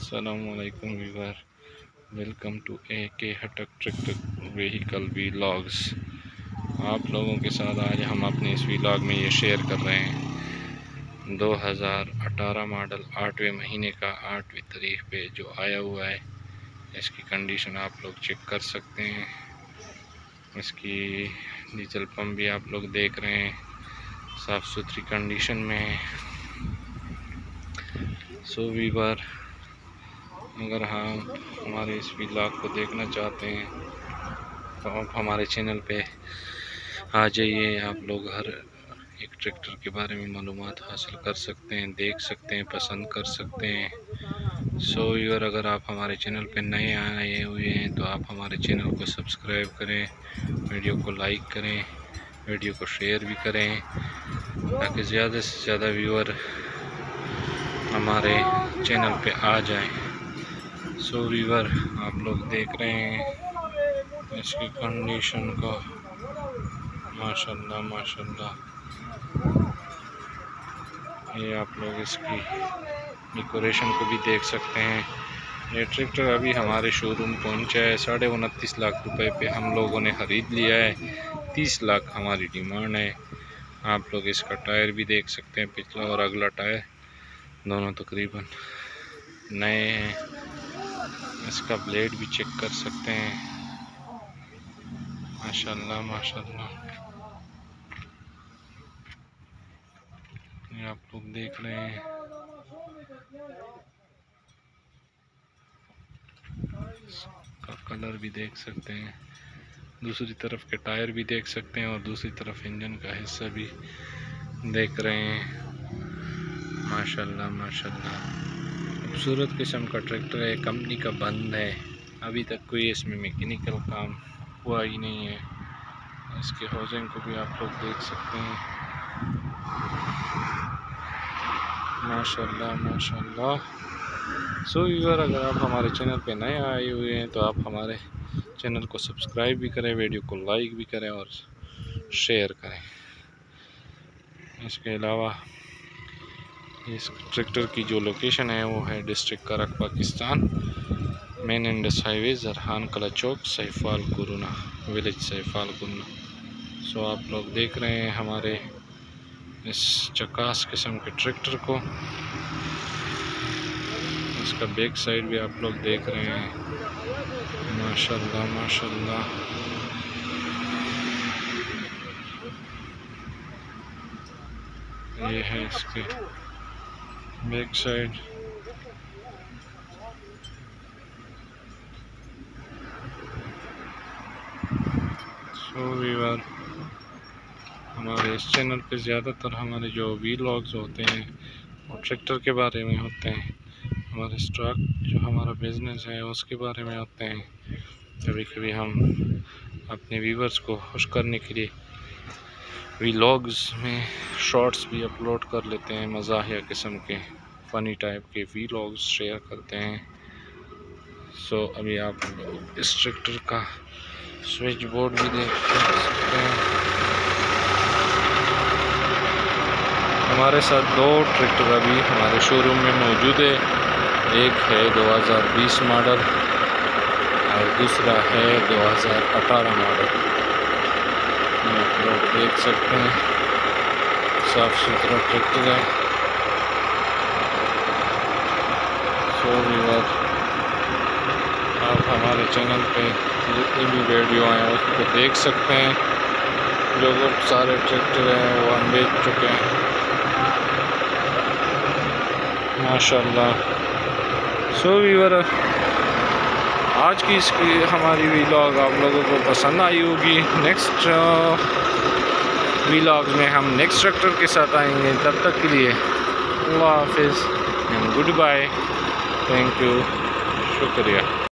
अस्सलामुअलैकुम viewer, welcome to AK हटक tractor vehicle vlogs. आप लोगों के साथ आज हम अपने इस व्लॉग में ये शेयर कर रहे हैं 2018 मॉडल 8वें महीने का 8वीं तारीख पे जो आया हुआ है। इसकी कंडीशन आप लोग चेक कर सकते हैं। इसकी डीजल पंप भी आप लोग देख रहे हैं, साफ़ सुथरी कंडीशन में है। सो व्यूअर, अगर हम हमारे इस व्लॉग को देखना चाहते हैं तो आप हमारे चैनल पे आ जाइए। आप लोग हर एक ट्रैक्टर के बारे में मालूमात हासिल कर सकते हैं, देख सकते हैं, पसंद कर सकते हैं। सो व्यूअर, अगर आप हमारे चैनल पे नए आए हुए हैं तो आप हमारे चैनल को सब्सक्राइब करें, वीडियो को लाइक करें, वीडियो को शेयर भी करें ताकि ज़्यादा से ज़्यादा व्यूअर हमारे चैनल पे आ जाएं। सो व्यूअर, आप लोग देख रहे हैं इसकी कंडीशन को, माशाल्लाह माशाल्लाह। ये आप लोग इसकी डेकोरेशन को भी देख सकते हैं। ये ट्रैक्टर अभी हमारे शोरूम पहुंचा है। 29.5 लाख रुपए पे हम लोगों ने ख़रीद लिया है। 30 लाख हमारी डिमांड है। आप लोग इसका टायर भी देख सकते हैं, पिछला और अगला टायर दोनों तकरीबन नए हैं। इसका ब्लेड भी चेक कर सकते हैं, माशाल्लाह माशाल्लाह। ये आप लोग देख रहे हैं। इसका कलर भी देख सकते हैं, दूसरी तरफ के टायर भी देख सकते हैं और दूसरी तरफ इंजन का हिस्सा भी देख रहे हैं। माशाल्लाह माशाल्लाह, खूबसूरत किस्म का ट्रैक्टर है। कंपनी का बंद है, अभी तक कोई इसमें मैकेनिकल काम हुआ ही नहीं है। इसके हौजिंग को भी आप लोग देख सकते हैं, माशाल्लाह माशाल्लाह। सो व्यूअर, अगर आप हमारे चैनल पे नए आए हुए हैं तो आप हमारे चैनल को सब्सक्राइब भी करें, वीडियो को लाइक भी करें और शेयर करें। इसके अलावा इस ट्रैक्टर की जो लोकेशन है वो है district Karak, Pakistan, main Indus highway, Jarhan Kala Chowk, सैफाल कुरुना village, सैफाल कुरुना। सो आप लोग देख रहे हैं हमारे इस चकास किस्म के ट्रैक्टर को। इसका बैक साइड भी आप लोग देख रहे हैं, माशाल्लाह माशाल्लाह। ये है इसके बैक साइड। सो व्यूअर, हमारे इस चैनल पे ज़्यादातर हमारे जो व्लॉग्स होते हैं वो ट्रैक्टर के बारे में होते हैं। हमारे स्टॉक जो हमारा बिज़नेस है उसके बारे में होते हैं। कभी कभी हम अपने व्यूअर्स को खुश करने के लिए व्लॉग्स में शॉर्ट्स भी अपलोड कर लेते हैं, मज़ाहिया किस्म के फ़नी टाइप के व्लॉग्स शेयर करते हैं। सो अभी आप लोग इस ट्रैक्टर का स्विच बोर्ड भी देख सकते हैं। हमारे साथ 2 ट्रैक्टर अभी हमारे शोरूम में मौजूद है। एक है 2020 मॉडल और दूसरा है 2018 मॉडल। आप लोग देख सकते हैं, साफ़ सुथरा ट्रैक्टर है। सो व्यूअर, आप हमारे चैनल पे जितनी भी वीडियो आए उसको देख सकते हैं। जो सारे ट्रैक्टर हैं वो हम बेच चुके हैं, माशाल्लाह। सो व्यूअर, आज की इसकी हमारी व्लॉग आप लोगों को पसंद आई होगी। नेक्स्ट व्लॉग में हम नेक्स्ट ट्रैक्टर के साथ आएंगे। तब तक के लिए अल्लाह हाफिज़ and goodbye, thank you, शुक्रिया।